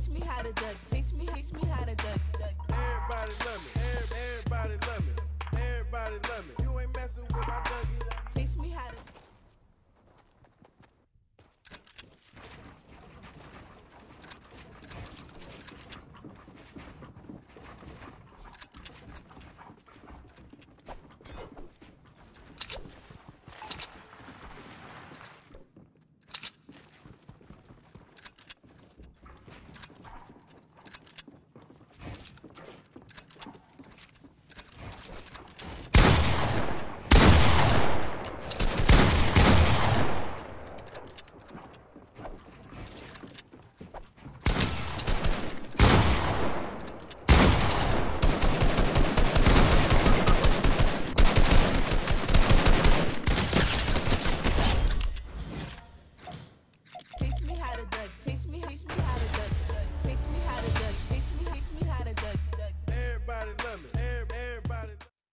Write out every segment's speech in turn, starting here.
Teach me how to duck. Teach me how to duck. Everybody love me. Everybody love me. Everybody love me. You ain't messing with my Dougie. Teach me how to. Everybody love me. Everybody.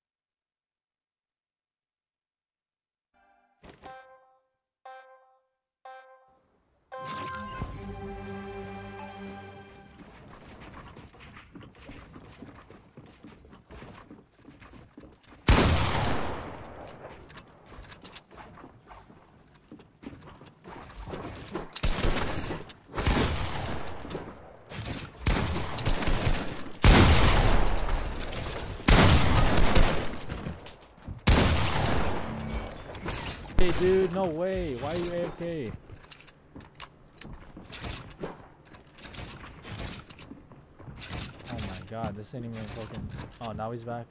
Hey dude, no way. Why are you AFK? Oh my god, this ain't even fucking. Oh, now he's back.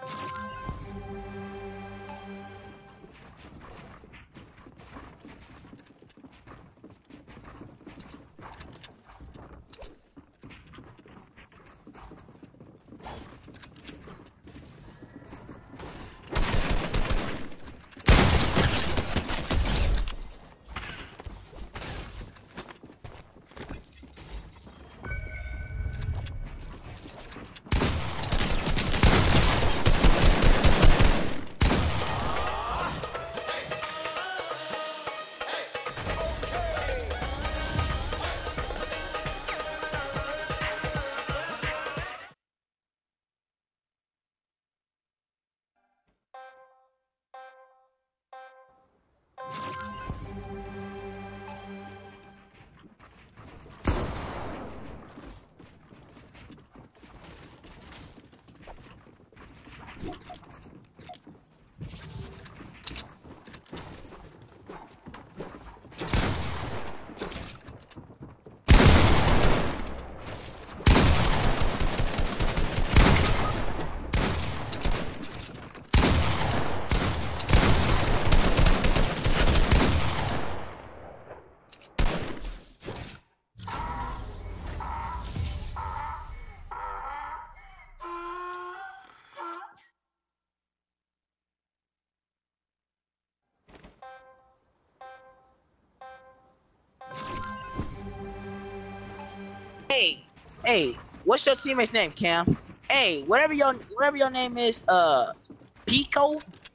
Hey, what's your teammate's name, Cam? Hey, whatever your name is, Pico.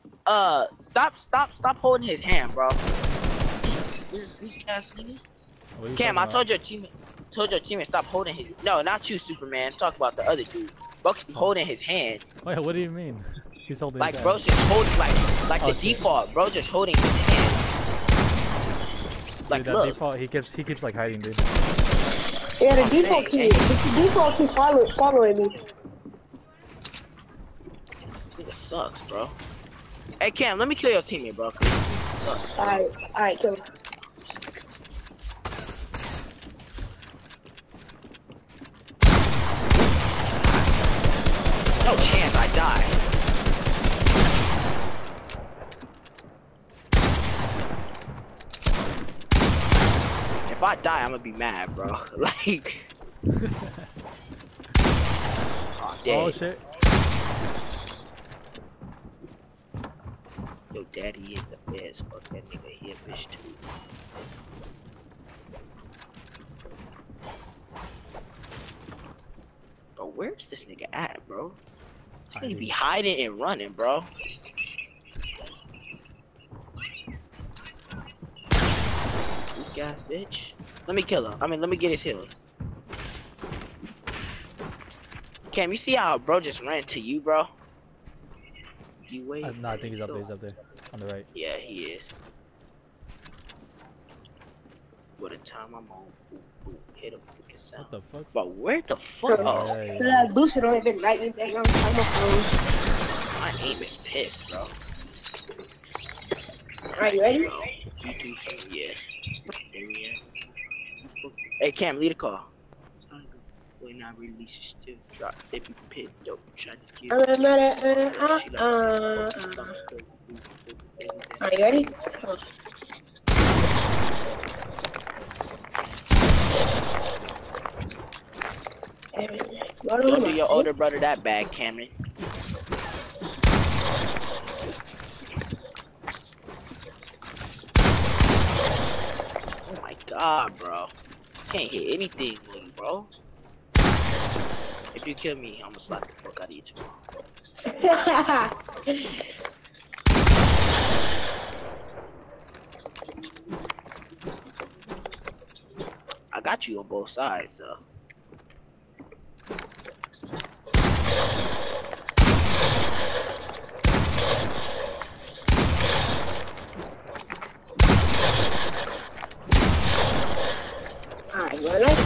Stop holding his hand, bro. Cam, I told your teammate stop holding his. No, not you, Superman. Talk about the other dude. Bro, keep holding his hand. Wait, what do you mean? He's holding like, his bro, hand. just holding like Oh, the shit. default. Bro, just holding his hand. Like, Dude, that look. default, he keeps like hiding, dude. Yeah, the default keep following me. This nigga sucks, bro. Hey, Cam, let me kill your teammate, bro. Sucks, bro. Alright, kill him. No chance I die. If I die, I'm gonna be mad, bro. Like, oh, dead. Oh shit. Yo, daddy is the best. Fuck that nigga, he a bitch too. Bro, where's this nigga at, bro? This nigga be hiding and running, bro. Weak ass bitch. Let me kill him. Let me get his healing. Cam, you see how bro just ran to you, bro? You wait. No, I think he's up there. He's up there, on the right. Yeah, he is. What a time I'm on. Ooh, ooh, hit him with the sound. What the fuck? But where the fuck? Oh, Oh, yeah, So that booster don't even light me back on my phone. my aim is pissed, bro. Alright, you ready? Bro, you do some, yeah. There we are. Hey, Cam, lead a call. When I release it, still drop. If you pit, dope, try to get. Are you ready? Don't do your older brother that bad, Cameron. Oh my god, bro. Can't hit anything, bro. If you kill me, I'm gonna slap the fuck out of you tomorrow. I got you on both sides, so. Alright, well, let's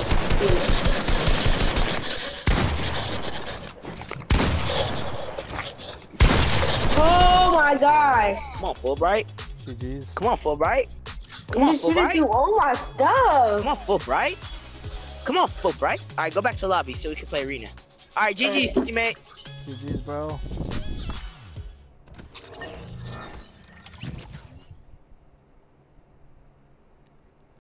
oh my god! Come on, Fulbright. GG's. Come on, Fulbright. Come You on, shouldn't Fulbright. do all my stuff! Come on, Fulbright. Come on, Fulbright. Alright, go back to the lobby so we can play arena. Alright, GG's, teammate. GG's, bro.